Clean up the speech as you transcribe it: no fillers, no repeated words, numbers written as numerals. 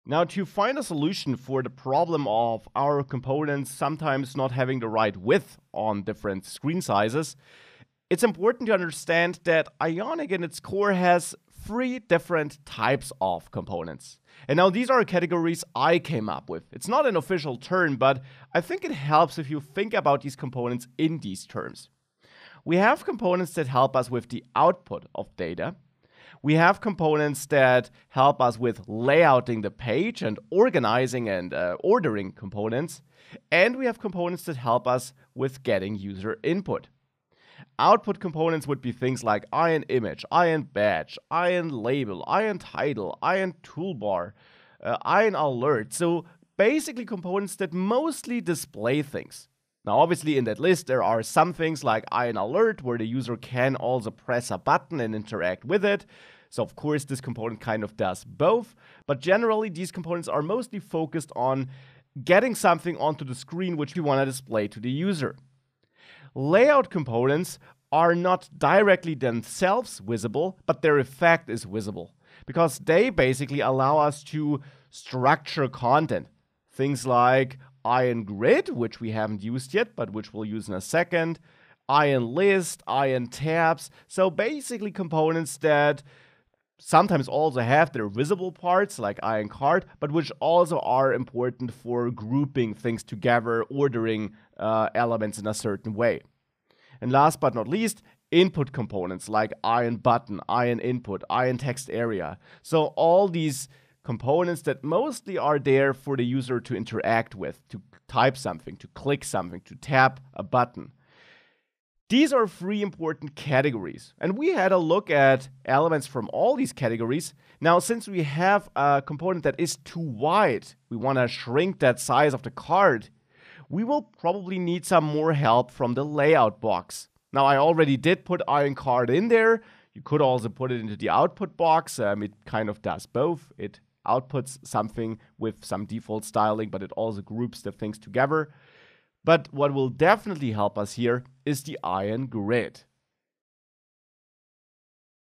Now, to find a solution for the problem of our components sometimes not having the right width on different screen sizes, it's important to understand that Ionic in its core has 3 different types of components. And now these are categories I came up with. It's not an official term, but I think it helps if you think about these components in these terms. We have components that help us with the output of data. We have components that help us with layouting the page and organizing and ordering components. And we have components that help us with getting user input. Output components would be things like ion image, ion badge, ion label, ion title, ion toolbar, ion alert. So basically components that mostly display things. Now, obviously, in that list, there are some things like Ion Alert, where the user can also press a button and interact with it. So, of course, this component kind of does both. But generally, these components are mostly focused on getting something onto the screen which we want to display to the user. Layout components are not directly themselves visible, but their effect is visible, because they basically allow us to structure content. Things like Ion Grid, which we haven't used yet, but which we'll use in a second, Ion List, Ion Tabs. So basically components that sometimes also have their visible parts, like Ion Card, but which also are important for grouping things together, ordering elements in a certain way. And last but not least, input components like Ion Button, Ion Input, Ion Text Area. So all these components that mostly are there for the user to interact with, to type something, to click something, to tap a button. These are 3 important categories, and we had a look at elements from all these categories. Now, since we have a component that is too wide, we want to shrink that size of the card, we will probably need some more help from the layout box. Now, I already did put Ion Card in there. You could also put it into the output box. It kind of does both. It outputs something with some default styling, but it also groups the things together. But what will definitely help us here is the Ion Grid.